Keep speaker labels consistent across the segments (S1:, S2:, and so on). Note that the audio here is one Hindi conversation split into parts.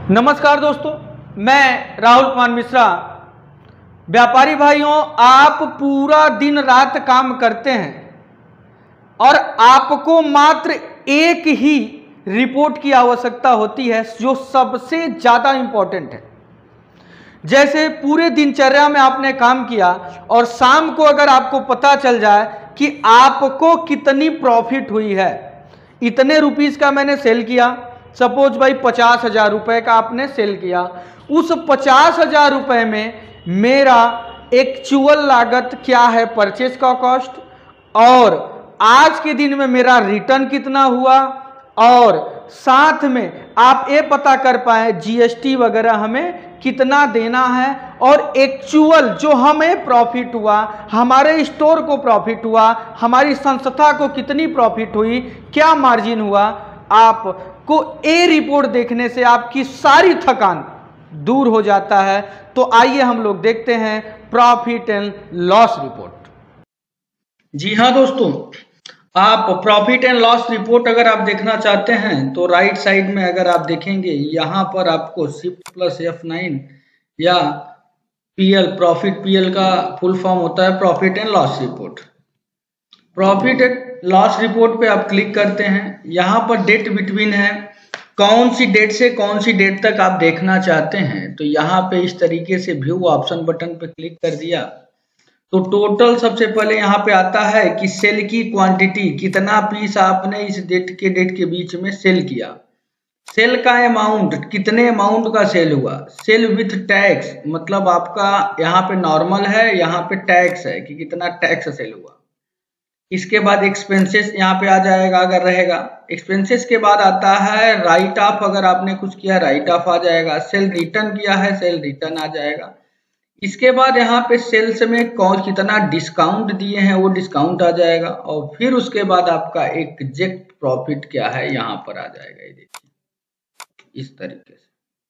S1: नमस्कार दोस्तों, मैं राहुल कुमार मिश्रा। व्यापारी भाइयों, आप पूरा दिन रात काम करते हैं और आपको मात्र एक ही रिपोर्ट की आवश्यकता होती है जो सबसे ज़्यादा इंपॉर्टेंट है। जैसे पूरे दिनचर्या में आपने काम किया और शाम को अगर आपको पता चल जाए कि आपको कितनी प्रॉफिट हुई है, इतने रुपीस का मैंने सेल किया, सपोज भाई 50,000 रुपये का आपने सेल किया, उस 50,000 रुपये में मेरा एक्चुअल लागत क्या है, परचेज का कॉस्ट, और आज के दिन में मेरा रिटर्न कितना हुआ, और साथ में आप ये पता कर पाए जीएसटी वगैरह हमें कितना देना है, और एक्चुअल जो हमें प्रॉफिट हुआ, हमारे स्टोर को प्रॉफिट हुआ, हमारी संस्था को कितनी प्रॉफिट हुई, क्या मार्जिन हुआ। आपको ये रिपोर्ट देखने से आपकी सारी थकान दूर हो जाता है। तो आइए हम लोग देखते हैं प्रॉफिट एंड लॉस रिपोर्ट।
S2: जी हाँ दोस्तों, आप प्रॉफिट एंड लॉस रिपोर्ट अगर आप देखना चाहते हैं तो राइट साइड में अगर आप देखेंगे, यहाँ पर आपको शिफ्ट प्लस F9 या पीएल, प्रॉफिट पीएल का फुल फॉर्म होता है profit and loss report. Profit and loss report पे आप क्लिक करते हैं। यहाँ पर डेट बिटवीन है, कौन सी डेट से कौन सी डेट तक आप देखना चाहते हैं। तो यहाँ पे इस तरीके से व्यू ऑप्शन बटन पे क्लिक कर दिया तो टोटल सबसे पहले यहाँ पे आता है कि सेल की क्वांटिटी, कितना पीस आपने इस डेट के बीच में सेल किया। सेल का अमाउंट, कितने अमाउंट का सेल हुआ। सेल विथ टैक्स, मतलब आपका यहाँ पे नॉर्मल है, यहाँ पे टैक्स है कि कितना टैक्स सेल हुआ। इसके बाद एक्सपेंसेस यहाँ पे आ जाएगा अगर रहेगा। एक्सपेंसेस के बाद आता है राइट ऑफ, अगर आपने कुछ किया राइट ऑफ आ जाएगा। सेल रिटर्न किया है, सेल रिटर्न आ जाएगा। इसके बाद यहाँ पे सेल्स में कौन कितना डिस्काउंट दिए हैं वो डिस्काउंट आ जाएगा, और फिर उसके बाद आपका एग्जैक्ट प्रॉफिट क्या है यहाँ पर आ जाएगा। ये देखिए इस तरीके से।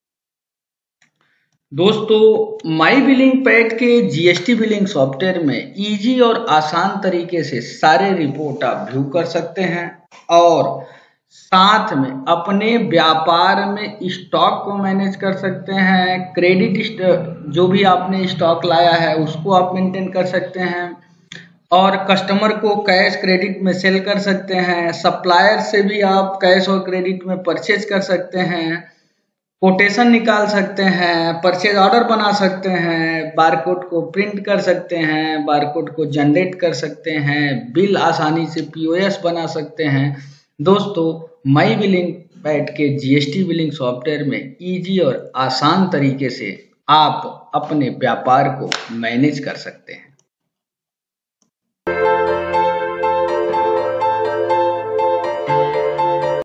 S2: दोस्तों, माई बिलिंग पैड के जीएसटी बिलिंग सॉफ्टवेयर में इजी और आसान तरीके से सारे रिपोर्ट आप व्यू कर सकते हैं, और साथ में अपने व्यापार में स्टॉक को मैनेज कर सकते हैं। क्रेडिट, जो भी आपने स्टॉक लाया है उसको आप मेंटेन कर सकते हैं, और कस्टमर को कैश क्रेडिट में सेल कर सकते हैं। सप्लायर से भी आप कैश और क्रेडिट में परचेज कर सकते हैं, कोटेशन निकाल सकते हैं, परचेज ऑर्डर बना सकते हैं, बारकोड को प्रिंट कर सकते हैं, बारकोड को जनरेट कर सकते हैं, बिल आसानी से पीओएस बना सकते हैं। दोस्तों, माई बिलिंग पैड के जीएसटी बिलिंग सॉफ्टवेयर में इजी और आसान तरीके से आप अपने व्यापार को मैनेज कर सकते हैं।